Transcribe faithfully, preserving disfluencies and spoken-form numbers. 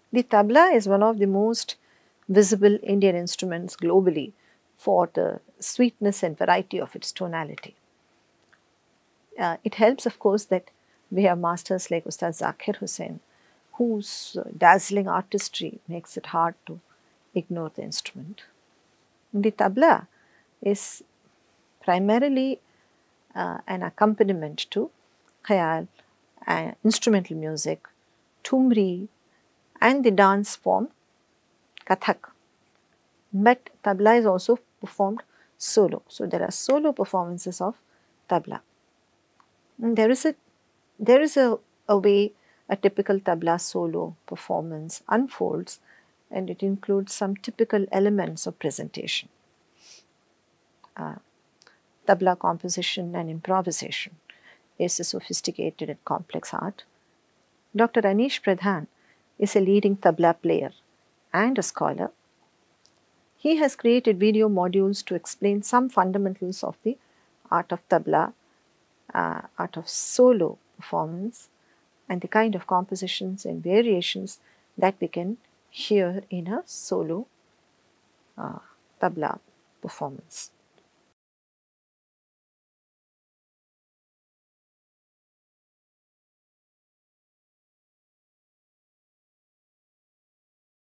The tabla is one of the most visible Indian instruments globally for the sweetness and variety of its tonality. Uh, it helps, of course, that we have masters like Ustad Zakir Hussain, whose uh, dazzling artistry makes it hard to ignore the instrument. The tabla is primarily uh, an accompaniment to khayal, uh, instrumental music, thumri, and the dance form Kathak. But tabla is also performed solo. So there are solo performances of tabla. And there is a there is a, a way a typical tabla solo performance unfolds, and it includes some typical elements of presentation. Uh, tabla composition and improvisation is a sophisticated and complex art. Doctor Anish Pradhan is a leading tabla player and a scholar. He has created video modules to explain some fundamentals of the art of tabla, uh, art of solo performance, and the kind of compositions and variations that we can hear in a solo uh, tabla performance.